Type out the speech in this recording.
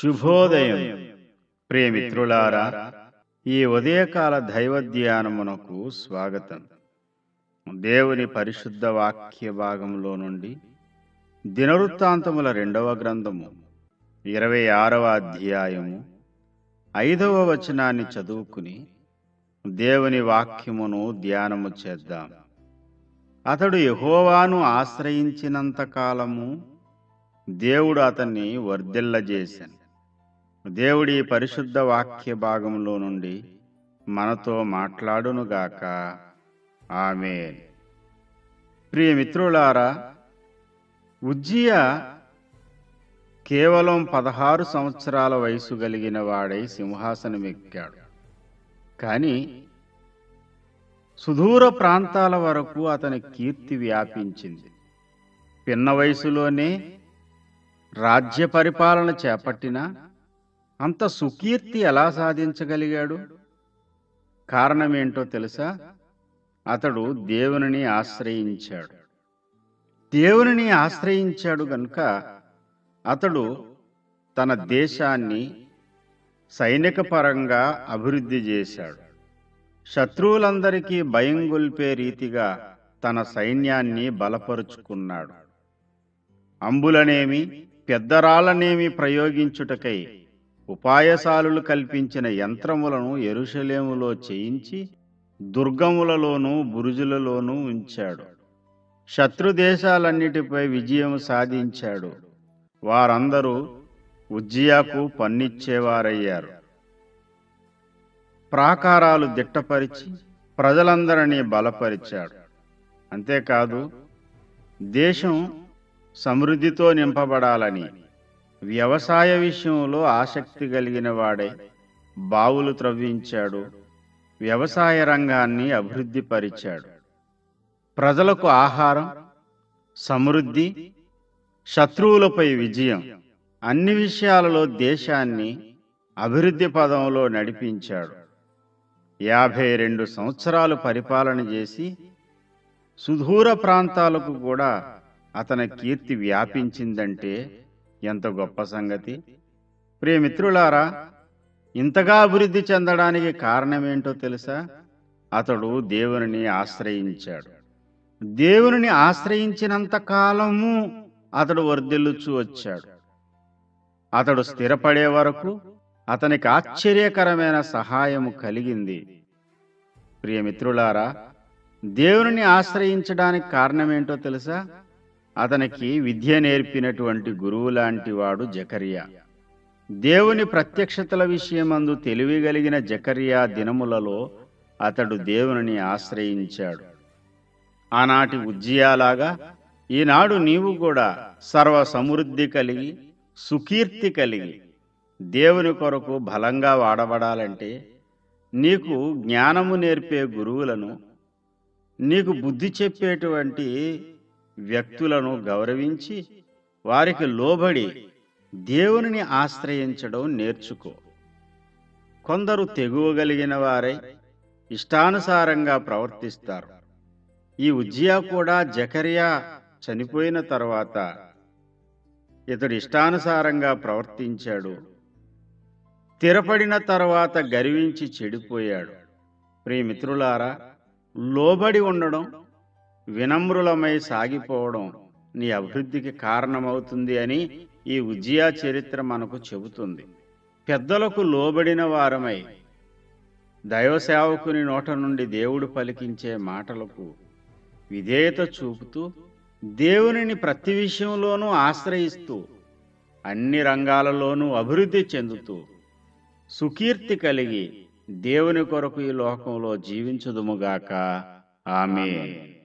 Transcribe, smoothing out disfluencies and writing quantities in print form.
శుభోదయం ప్రియమిత్రులారా, ఈ ఉదయకాల దైవ ధ్యానమునకు స్వాగతం. దేవుని పరిశుద్ధ వాక్య భాగంలో నుండి దినవృత్తాంతముల 2వ గ్రంథము 26వ అధ్యాయము 5వ వచనాన్ని చదువుకుని దేవుని వాక్యమును ధ్యానము చేద్దాం. అతడు యెహోవాను ఆశ్రయించినంత కాలము దేవుడు అతన్ని వర్ధిల్లజేశాను. దేవుడి పరిశుద్ధ వాక్య భాగంలో నుండి మనతో మాట్లాడునుగాక. ఆమేన్. ప్రియమిత్రులారా, ఉజ్జియా కేవలం 16 సంవత్సరాల వయసు కలిగిన వాడై సింహాసనమెక్కాడు. కానీ సుదూర ప్రాంతాల వరకు అతని కీర్తి వ్యాపించింది. పిన్న వయసులోనే రాజ్య పరిపాలన చేపట్టినా అంత సుకీర్తి ఎలా సాధించగలిగాడు? కారణమేంటో తెలుసా? అతడు దేవునిని ఆశ్రయించాడు. దేవునిని ఆశ్రయించాడు గనుక అతడు తన దేశాన్ని సైనిక పరంగా అభివృద్ధి చేశాడు. శత్రువులందరికీ భయం గొల్పే రీతిగా తన సైన్యాన్ని బలపరుచుకున్నాడు. అంబులనేమి పెద్దరాళ్ళనేమి ప్రయోగించుటకై ఉపాయశాలులు కల్పించిన యంత్రములను యెరూషలేములో చేయించి దుర్గములలోనూ బురుజులలోనూ ఉంచాడు. శత్రుదేశాలన్నిటిపై విజయం సాధించాడు. వారందరూ ఉజ్జియాకు పన్నిచ్చేవారయ్యారు. ప్రాకారాలు దిట్టపరిచి ప్రజలందరినీ బలపరిచాడు. అంతేకాదు, దేశం సమృద్ధితో నింపబడాలని వ్యవసాయ విషయంలో ఆసక్తి కలిగిన వాడై బావులు త్రవ్వించాడు. వ్యవసాయ రంగాన్ని అభివృద్ధి పరిచాడు. ప్రజలకు ఆహారం, సమృద్ధి, శత్రువులపై విజయం, అన్ని విషయాలలో దేశాన్ని అభివృద్ధి పదంలో నడిపించాడు. 52 సంవత్సరాలు పరిపాలన చేసి సుదూర ప్రాంతాలకు కూడా అతని కీర్తి వ్యాపించిందంటే ఎంత గొప్ప సంగతి! ప్రియమిత్రులారా, ఇంతగా అభివృద్ధి చెందడానికి కారణమేంటో తెలుసా? అతడు దేవునిని ఆశ్రయించాడు. దేవునిని ఆశ్రయించినంత కాలము అతడు వర్ధిల్లుచూ వచ్చాడు. అతడు స్థిరపడే వరకు అతనికి ఆశ్చర్యకరమైన సహాయము కలిగింది. ప్రియమిత్రులారా, దేవునిని ఆశ్రయించడానికి కారణమేంటో తెలుసా? అతనికి విద్య నేర్పినటువంటి గురువు లాంటి వాడు జకర్యా. దేవుని ప్రత్యక్షతల విషయమందు తెలివి కలిగిన జకర్యా దినములలో అతడు దేవునిని ఆశ్రయించాడు. ఆనాటి ఉజ్జియాలాగా ఈనాడు నీవు కూడా సర్వ సమృద్ధి కలిగి సుకీర్తి కలిగి దేవుని కొరకు బలంగా వాడబడాలంటే నీకు జ్ఞానము నేర్పే గురువులను, నీకు బుద్ధి చెప్పేటువంటి వ్యక్తులను గౌరవించి వారికి లోబడి దేవునిని ఆశ్రయించడం నేర్చుకో. కొందరు తెగువగలిగిన వారై ఇష్టానుసారంగా ప్రవర్తిస్తారు. ఈ ఉజ్జియా కూడా జకర్యా చనిపోయిన తర్వాత ఇతడు ఇష్టానుసారంగా ప్రవర్తించాడు. స్థిరపడిన తర్వాత గర్వించి చెడిపోయాడు. ప్రియమిత్రులారా, లోబడి ఉండడం, వినమ్రులమై సాగిపోవడం నీ అభివృద్ధికి కారణమవుతుంది అని ఈ ఉజ్జియా చరిత్ర మనకు చెబుతుంది. పెద్దలకు లోబడిన వారమై దైవ సేవకుని నోట నుండి దేవుడు పలికించే మాటలకు విధేయత చూపుతూ దేవునిని ప్రతి విషయంలోనూ ఆశ్రయిస్తూ అన్ని రంగాలలోనూ అభివృద్ధి చెందుతూ సుకీర్తి కలిగి దేవుని కొరకు ఈ లోకంలో జీవించుదుముగాక. ఆమేన్.